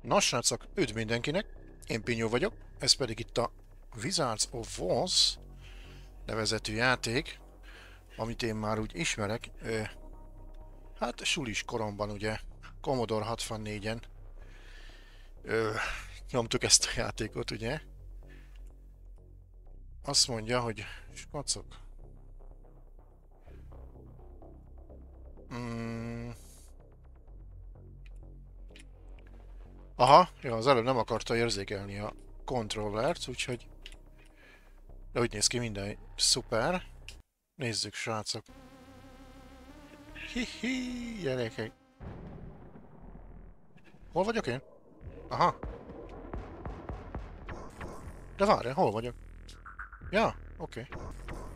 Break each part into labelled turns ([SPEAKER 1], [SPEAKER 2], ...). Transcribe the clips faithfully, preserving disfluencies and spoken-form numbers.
[SPEAKER 1] Nos, srácok, üdv mindenkinek! Én Pinyó vagyok, ez pedig itt a Wizards of Oz nevezetű játék, amit én már úgy ismerek. Ö, hát sulis koromban ugye, Commodore hatvannégyen ö, nyomtuk ezt a játékot, ugye? Azt mondja, hogy skacok. Mm. Aha, ja, az előbb nem akarta érzékelni a kontrollert, úgyhogy... De úgy néz ki minden szuper. Nézzük, srácok. Hihi, gyerekek. Hol vagyok én? Aha. De várj, hol vagyok? Ja, oké. Okay.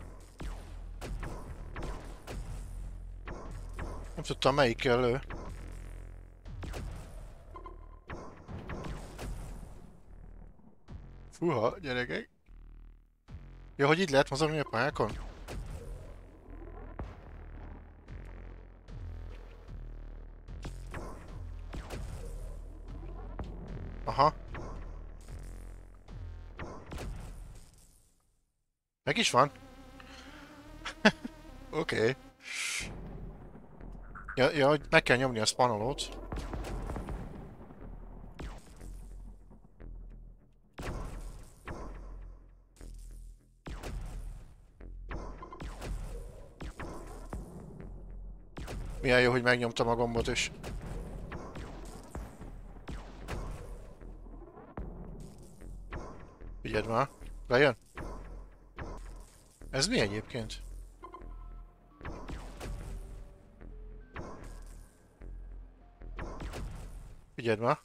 [SPEAKER 1] Nem tudtam melyikkel lő. Fúha, gyerekek. Ja, hogy így lehet mozogni a pályákon? Aha. Meg is van. Oké. Okay. Ja, ja, hogy meg kell nyomni a spanolót. Milyen jó, hogy megnyomtam a gombot is. Figyeld már. Bejön? Ez mi egyébként? Figyeld már.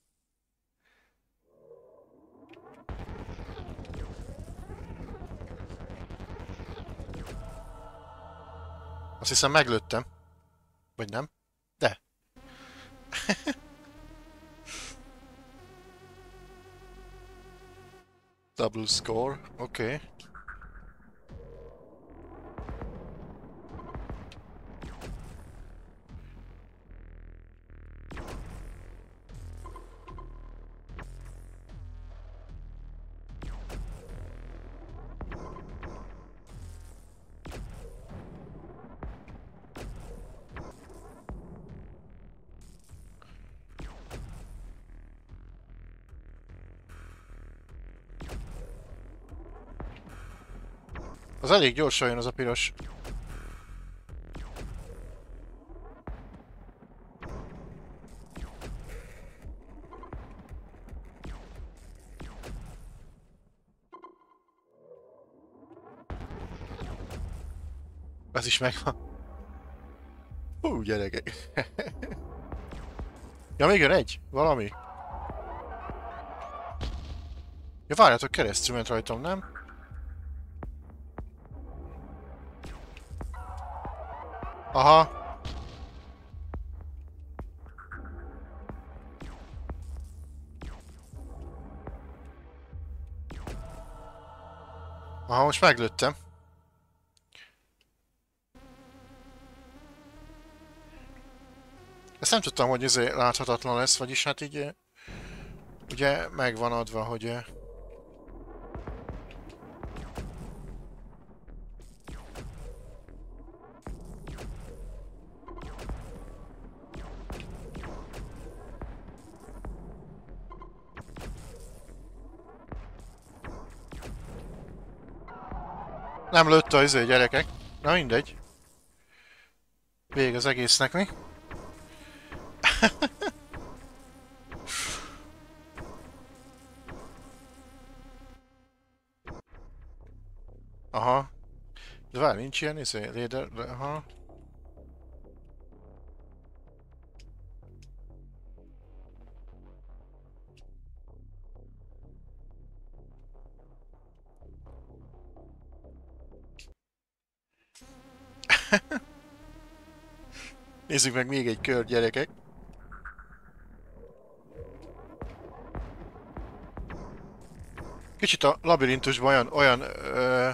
[SPEAKER 1] Azt hiszem meglőttem. Vagy nem? De. Double score. Oké. Okay. Az elég gyorsan jön az a piros. Ez is megvan. Hú, gyerekek. Ja, még jön egy? Valami? Ja, várjátok, keresztül ment rajtam, nem? Aha. Aha, most meglőttem. Ezt nem tudtam, hogy ez láthatatlan lesz, vagyis hát így... Ugye megvan adva, hogy... Nem lőtt az izé, gyerekek. Na mindegy. Vég az egésznek, mi? Aha. De várj, nincs ilyen izé, léder... Aha. Nézzük meg még egy kör, gyerekek. Kicsit a labirintusban olyan, olyan ö,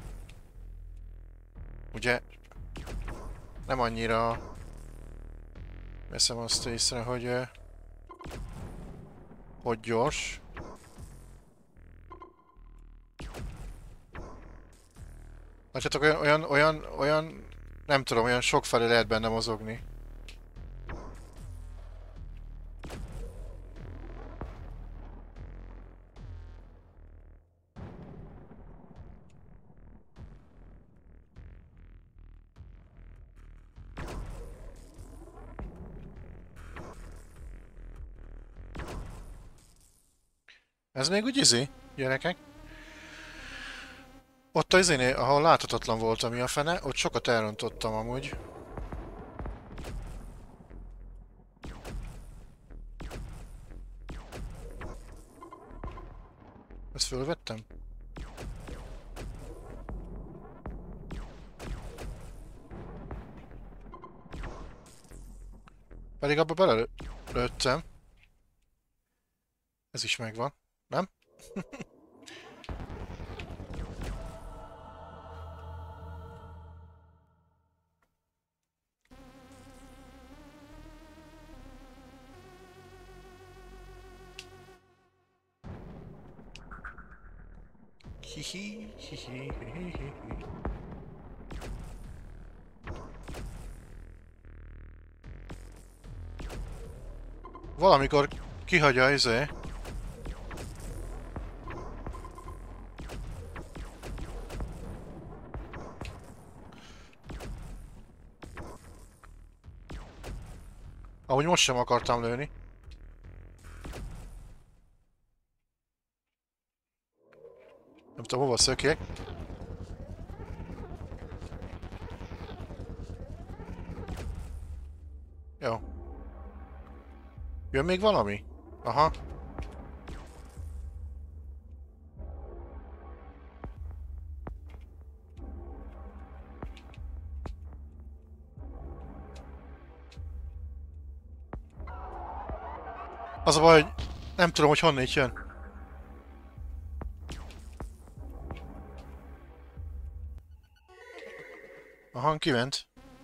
[SPEAKER 1] ugye nem annyira veszem azt észre, hogy ö, hogy gyors. Látjátok, olyan, olyan, olyan, olyan, nem tudom, olyan sokfelé lehet benne mozogni. Ez még úgy izé, gyerekek. Ott az izénél, ahol láthatatlan volt, ami a fene, ott sokat elrontottam amúgy. Ezt fölvettem? Pedig abba belelőttem. Ez is megvan, nem? Hihi, hihi, hihi. Valamikor kihagyja izé. Ahogy most sem akartam lőni. Nem tudom, hova szökjek. Jó. Jön még valami? Aha. Az a baj, hogy nem tudom, hogy honnét jön. Aha, kiment.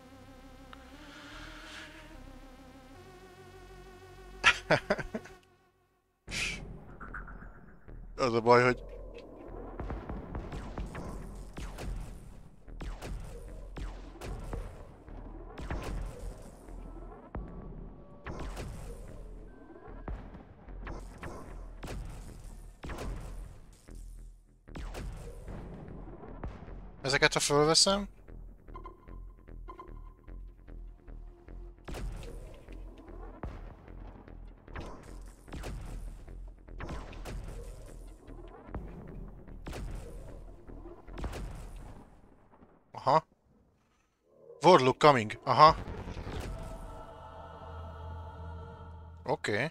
[SPEAKER 1] Az a baj, hogy... Ezeket ha fölveszem... Aha. Warlock coming. Aha. Oké. Okay.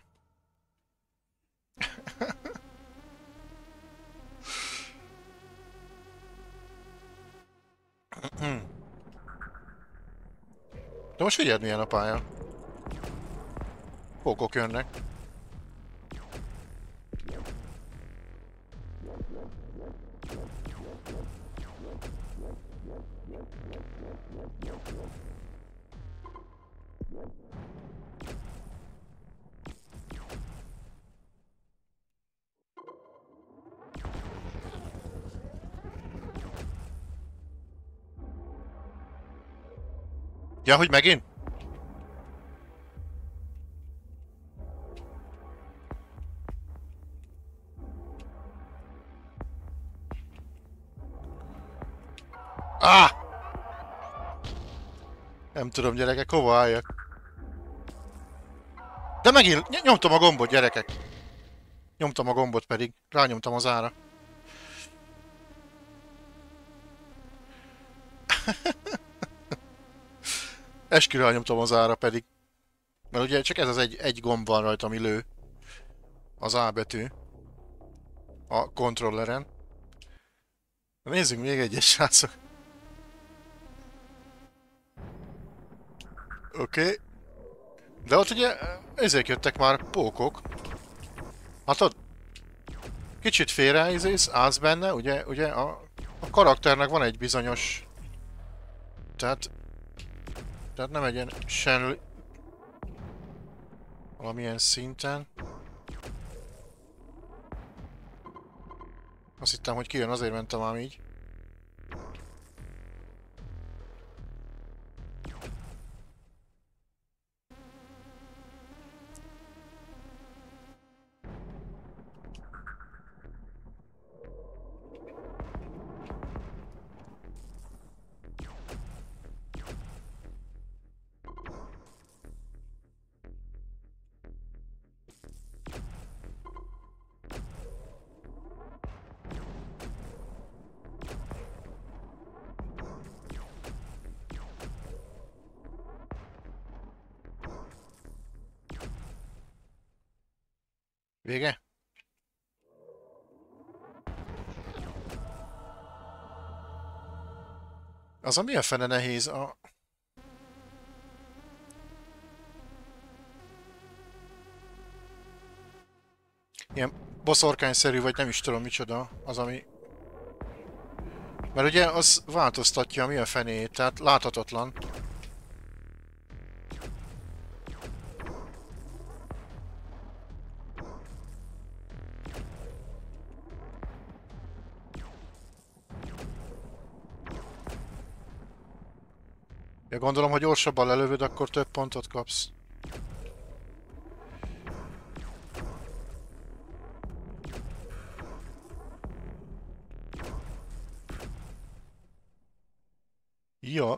[SPEAKER 1] De most figyeld, milyen a pálya. Pókok jönnek. Ja, hogy megint? Ah! Nem tudom, gyerekek, hova álljak? De megint nyomtam a gombot, gyerekek. Nyomtam a gombot pedig. Rányomtam az ára. Esküre rányomtam az ára pedig. Mert ugye csak ez az egy, egy gomb van rajta, ami lő. Az A betű. A kontrolleren. Nézzünk még egyet, srácok. Oké. Okay. De ott ugye ezek jöttek már pókok. Hát ott kicsit félre izész, állsz benne, ugye, ugye a, a karakternek van egy bizonyos... Tehát... Tehát nem egy ilyen sen... Valamilyen szinten. Azt hittem, hogy kijön, azért mentem ám így. Vége? Az a mi a fene nehéz? A... Ilyen boszorkányszerű, vagy nem is tudom micsoda az, ami... Mert ugye az változtatja mi a fenét, tehát láthatatlan. Ja, gondolom, hogy gyorsabban lelövöd, akkor több pontot kapsz. Ja.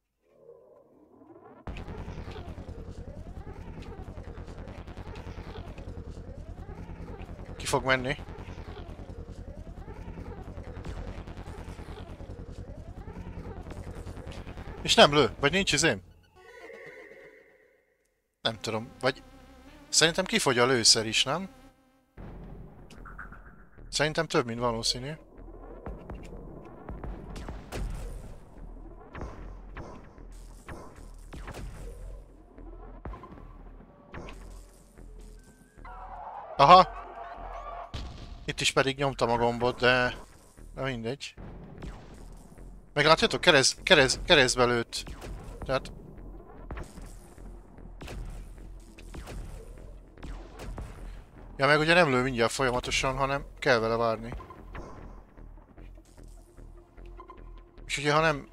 [SPEAKER 1] Ki fog menni? És nem lő, vagy nincs izém? Nem tudom, vagy... Szerintem kifogy a lőszer is, nem? Szerintem több, mint valószínű. Aha! Itt is pedig nyomtam a gombot, de... Na mindegy. Meglátjátok? Kereszt, kereszt, keresztbe lőtt. Tehát... Ja, meg ugye nem lő mindjárt folyamatosan, hanem kell vele várni. És ugye ha nem...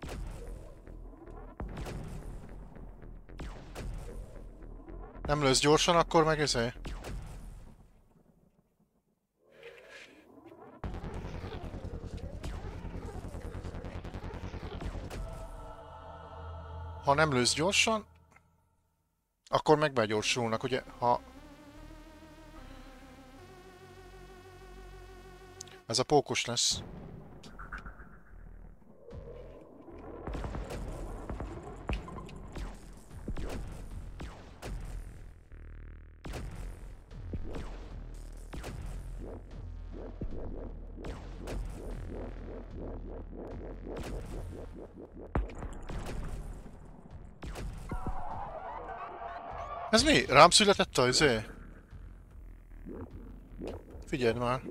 [SPEAKER 1] Nem lősz gyorsan, akkor meg ezért. Ha nem lősz gyorsan, akkor meg begyorsulnak, ugye? Ha... Ez a pókos lesz. Ez mi? Rám született a izé? Figyeld már.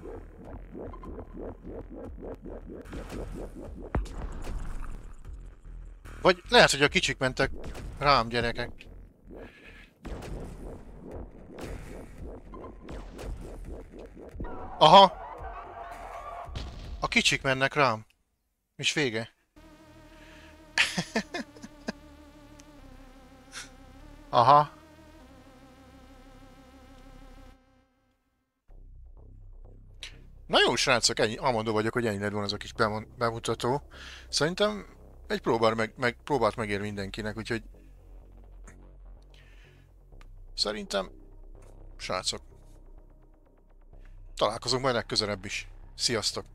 [SPEAKER 1] Vagy lehet, hogy a kicsik mentek rám, gyerekek. Aha! A kicsik mennek rám. És vége. Aha. Na jó, srácok, ennyi, amondó vagyok, hogy ennyi lett volna az a kis bemutató. Szerintem egy próbál meg, meg, próbát megér mindenkinek, úgyhogy... Szerintem... Srácok... Találkozunk majd legközelebb is. Sziasztok!